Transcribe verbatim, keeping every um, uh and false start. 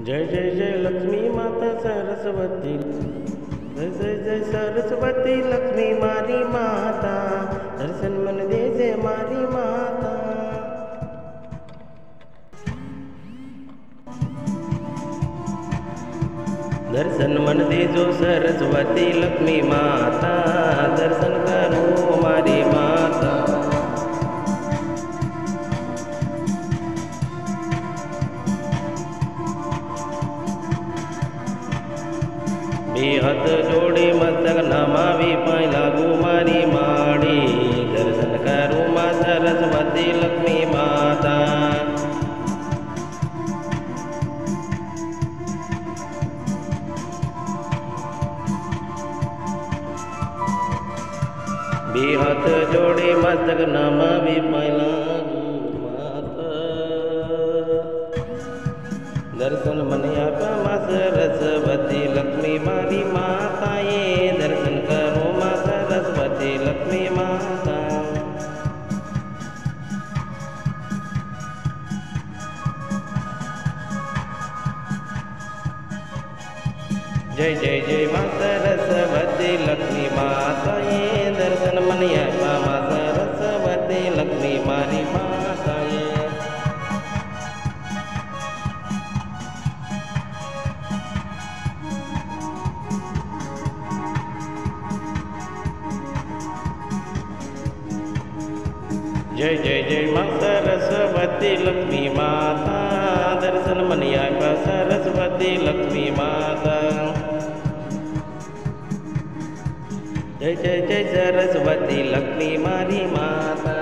जय जय जय लक्ष्मी माता सरस्वती, जय जय जय सरस्वती लक्ष्मी मारी माता, दर्शन मन दे जय मारी माता। दर्शन मन दे जो सरस्वती लक्ष्मी माता, दर्शन करो मारी माता। बे हाथ जोड़े मस्तक नमावी पाए लागू मारी माड़ी, दर्शन करो माँ सरस्वती लक्ष्मी माता। बे हाथ जोड़े मस्तक नमावी पाए लागू माता, दर्शन मन आपा माँ सरस्वती लक्ष्मी मारी माता, ये दर्शन करो माँ सरस्वती लक्ष्मी माता। जय जय जय माँ सरस्वती लक्ष्मी माता, ये दर्शन मन आपा माँ सरस्वती लक्ष्मी मारी माता। ये जय जय जय माँ सरस्वती लक्ष्मी माता, दर्शन मन आपा सरस्वती लक्ष्मी माता। जय जय जय सरस्वती लक्ष्मी मारी माता।